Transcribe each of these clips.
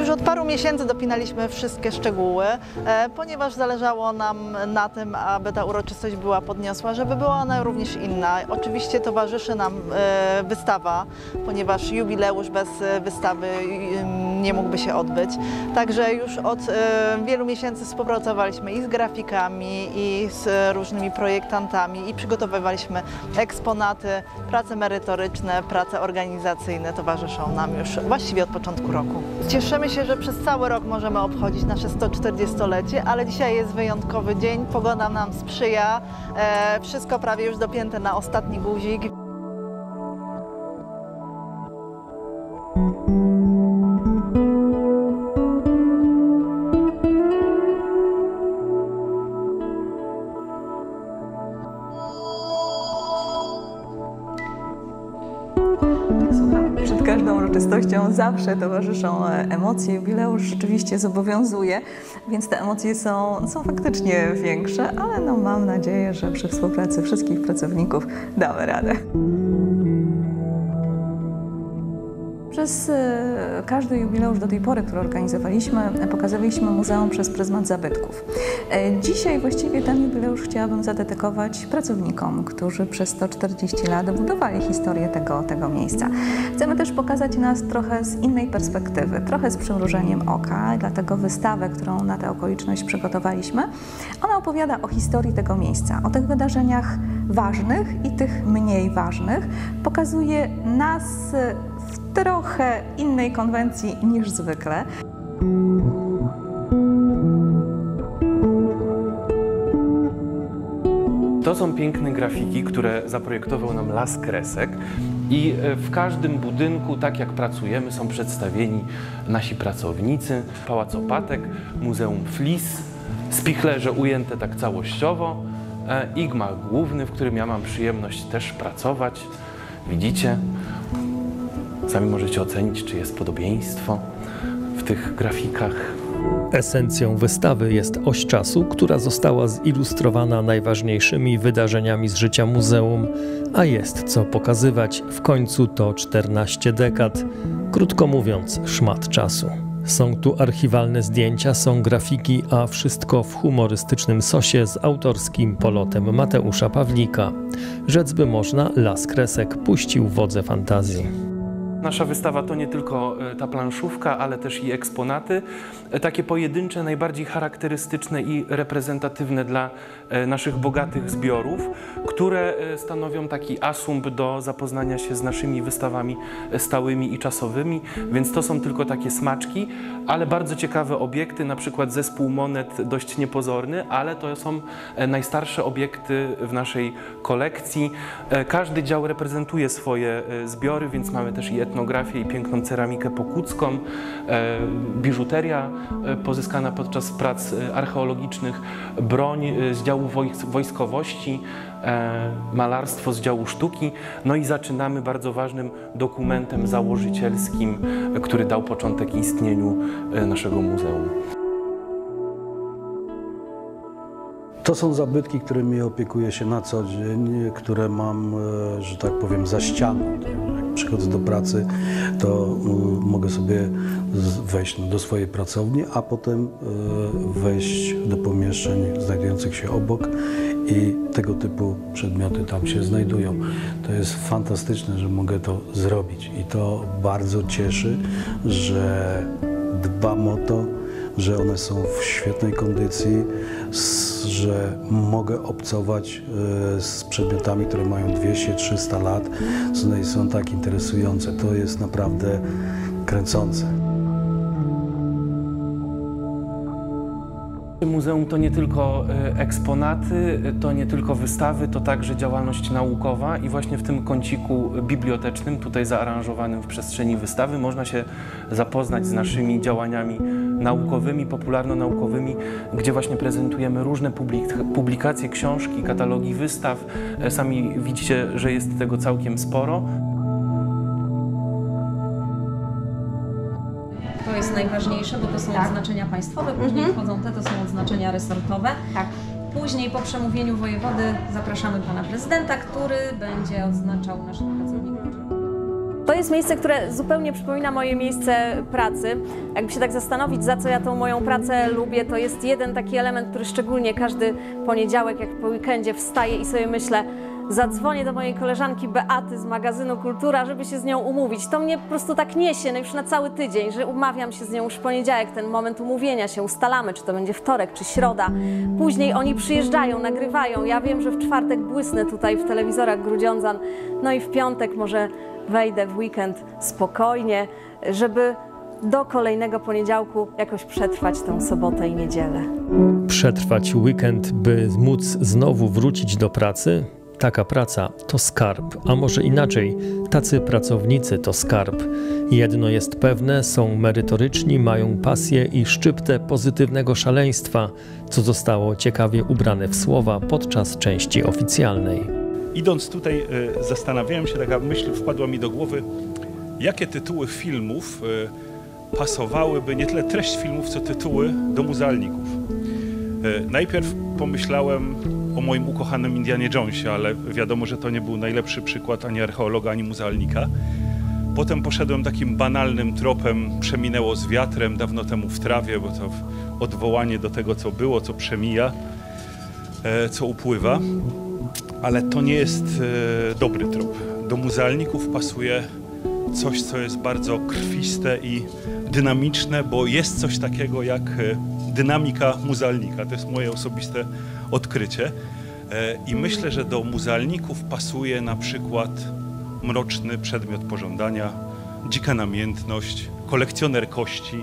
Już od paru miesięcy dopinaliśmy wszystkie szczegóły, ponieważ zależało nam na tym, aby ta uroczystość była podniosła, żeby była ona również inna. Oczywiście towarzyszy nam wystawa, ponieważ jubileusz bez wystawy nie mógłby się odbyć. Także już od wielu miesięcy współpracowaliśmy i z grafikami, i z różnymi projektantami i przygotowywaliśmy eksponaty, prace merytoryczne, prace organizacyjne towarzyszą nam już właściwie od początku roku. Cieszymy się, że przez cały rok możemy obchodzić nasze 140-lecie, ale dzisiaj jest wyjątkowy dzień, pogoda nam sprzyja, wszystko prawie już dopięte na ostatni guzik. Przed każdą uroczystością zawsze towarzyszą emocje. Jubileusz rzeczywiście zobowiązuje, więc te emocje są faktycznie większe, ale no mam nadzieję, że przy współpracy wszystkich pracowników damy radę. Przez każdy jubileusz do tej pory, który organizowaliśmy, pokazywaliśmy muzeum przez pryzmat zabytków. Dzisiaj właściwie ten jubileusz chciałabym zadedykować pracownikom, którzy przez 140 lat budowali historię tego miejsca. Chcemy też pokazać nas trochę z innej perspektywy, trochę z przymrużeniem oka, dlatego wystawę, którą na tę okoliczność przygotowaliśmy, ona opowiada o historii tego miejsca, o tych wydarzeniach ważnych i tych mniej ważnych. Pokazuje nas w trochę innej konwencji niż zwykle. To są piękne grafiki, które zaprojektował nam Las Kresek i w każdym budynku, tak jak pracujemy, są przedstawieni nasi pracownicy. Pałac Opatek, Muzeum Flis, spichlerze ujęte tak całościowo i gmach główny, w którym ja mam przyjemność też pracować. Widzicie? Sami możecie ocenić, czy jest podobieństwo w tych grafikach. Esencją wystawy jest oś czasu, która została zilustrowana najważniejszymi wydarzeniami z życia muzeum, a jest co pokazywać. W końcu to 14 dekad. Krótko mówiąc, szmat czasu. Są tu archiwalne zdjęcia, są grafiki, a wszystko w humorystycznym sosie z autorskim polotem Mateusza Pawlika. Rzec by można, Las Kresek puścił wodze fantazji. Nasza wystawa to nie tylko ta planszówka, ale też i eksponaty, takie pojedyncze, najbardziej charakterystyczne i reprezentatywne dla naszych bogatych zbiorów, które stanowią taki asumpt do zapoznania się z naszymi wystawami stałymi i czasowymi, więc to są tylko takie smaczki, ale bardzo ciekawe obiekty, na przykład zespół monet dość niepozorny, ale to są najstarsze obiekty w naszej kolekcji. Każdy dział reprezentuje swoje zbiory, więc mamy też i etnografię, i piękną ceramikę pokucką, biżuteria pozyskana podczas prac archeologicznych, broń z działu wojskowości, malarstwo z działu sztuki. No i zaczynamy bardzo ważnym dokumentem założycielskim, który dał początek istnieniu naszego muzeum. To są zabytki, którymi opiekuję się na co dzień, które mam, że tak powiem, za ścianą. Jak przychodzę do pracy, to mogę sobie wejść do swojej pracowni, a potem wejść do pomieszczeń znajdujących się obok i tego typu przedmioty tam się znajdują. To jest fantastyczne, że mogę to zrobić i to bardzo cieszy, że dbam o to, że one są w świetnej kondycji, że mogę obcować z przedmiotami, które mają 200-300 lat, są tak interesujące. To jest naprawdę kręcące. Muzeum to nie tylko eksponaty, to nie tylko wystawy, to także działalność naukowa i właśnie w tym kąciku bibliotecznym, tutaj zaaranżowanym w przestrzeni wystawy, można się zapoznać z naszymi działaniami naukowymi, popularno-naukowymi, gdzie właśnie prezentujemy różne publikacje, książki, katalogi wystaw. Sami widzicie, że jest tego całkiem sporo. To jest najważniejsze, bo to są odznaczenia państwowe, później wchodzą to są odznaczenia resortowe. Później po przemówieniu wojewody zapraszamy pana prezydenta, który będzie odznaczał naszych pracowników. To jest miejsce, które zupełnie przypomina moje miejsce pracy. Jakby się tak zastanowić, za co ja tą moją pracę lubię, to jest jeden taki element, który szczególnie każdy poniedziałek, jak po weekendzie wstaję i sobie myślę, zadzwonię do mojej koleżanki Beaty z magazynu Kultura, żeby się z nią umówić. To mnie po prostu tak niesie, no już na cały tydzień, że umawiam się z nią już w poniedziałek, ten moment umówienia się, ustalamy, czy to będzie wtorek, czy środa. Później oni przyjeżdżają, nagrywają. Ja wiem, że w czwartek błysnę tutaj w telewizorach Grudziądzan, no i w piątek może wejdę w weekend spokojnie, żeby do kolejnego poniedziałku jakoś przetrwać tę sobotę i niedzielę. Przetrwać weekend, by móc znowu wrócić do pracy? Taka praca to skarb, a może inaczej, tacy pracownicy to skarb. Jedno jest pewne, są merytoryczni, mają pasję i szczyptę pozytywnego szaleństwa, co zostało ciekawie ubrane w słowa podczas części oficjalnej. Idąc tutaj zastanawiałem się, taka myśl wpadła mi do głowy, jakie tytuły filmów pasowałyby, nie tyle treść filmów, co tytuły do muzealników. Najpierw pomyślałem o moim ukochanym Indianie Jonesie, ale wiadomo, że to nie był najlepszy przykład ani archeologa, ani muzealnika. Potem poszedłem takim banalnym tropem, przeminęło z wiatrem, dawno temu w trawie, bo to odwołanie do tego, co było, co przemija, co upływa. Ale to nie jest dobry trop. Do muzealników pasuje coś, co jest bardzo krwiste i dynamiczne, bo jest coś takiego jak dynamika muzealnika. To jest moje osobiste odkrycie. I myślę, że do muzealników pasuje na przykład mroczny przedmiot pożądania, dzika namiętność, kolekcjoner kości.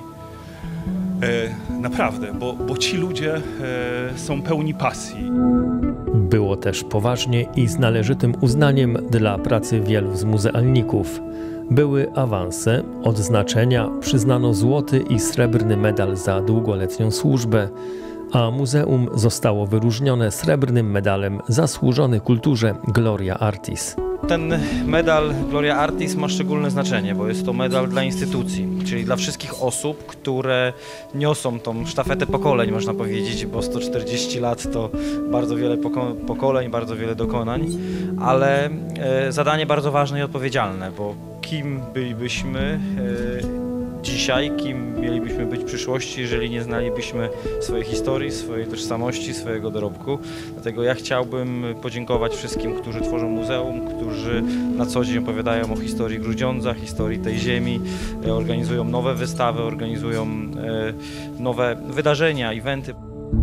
Naprawdę, bo ci ludzie są pełni pasji. Było też poważnie i z należytym uznaniem dla pracy wielu z muzealników. Były awanse, odznaczenia, przyznano złoty i srebrny medal za długoletnią służbę, a muzeum zostało wyróżnione srebrnym medalem zasłużony kulturze Gloria Artis. Ten medal Gloria Artis ma szczególne znaczenie, bo jest to medal dla instytucji, czyli dla wszystkich osób, które niosą tą sztafetę pokoleń, można powiedzieć, bo 140 lat to bardzo wiele pokoleń, bardzo wiele dokonań, ale zadanie bardzo ważne i odpowiedzialne, bo kim bylibyśmy dzisiaj, kim mielibyśmy być w przyszłości, jeżeli nie znalibyśmy swojej historii, swojej tożsamości, swojego dorobku. Dlatego ja chciałbym podziękować wszystkim, którzy tworzą muzeum, którzy na co dzień opowiadają o historii Grudziądza, historii tej ziemi, organizują nowe wystawy, organizują nowe wydarzenia, eventy.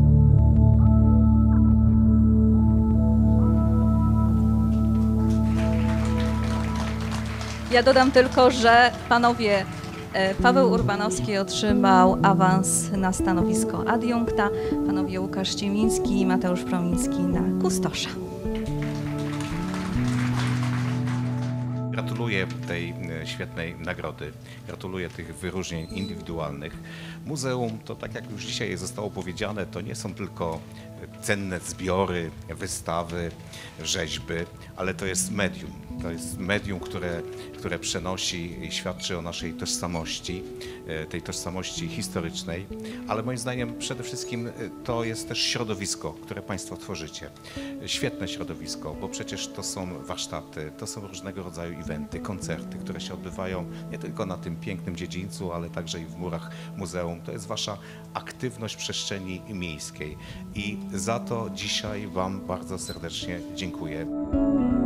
Ja dodam tylko, że panowie Paweł Urbanowski otrzymał awans na stanowisko adiunkta, panowie Łukasz Ciemiński i Mateusz Promiński na kustosza. Gratuluję tej świetnej nagrody, gratuluję tych wyróżnień indywidualnych. Muzeum to, tak jak już dzisiaj zostało powiedziane, to nie są tylko cenne zbiory, wystawy, rzeźby, ale to jest medium. To jest medium, które przenosi i świadczy o naszej tożsamości, tej tożsamości historycznej, ale moim zdaniem przede wszystkim to jest też środowisko, które Państwo tworzycie. Świetne środowisko, bo przecież to są warsztaty, to są różnego rodzaju eventy, koncerty, które się odbywają nie tylko na tym pięknym dziedzińcu, ale także i w murach muzeum. To jest Wasza aktywność w przestrzeni miejskiej i za to dzisiaj Wam bardzo serdecznie dziękuję.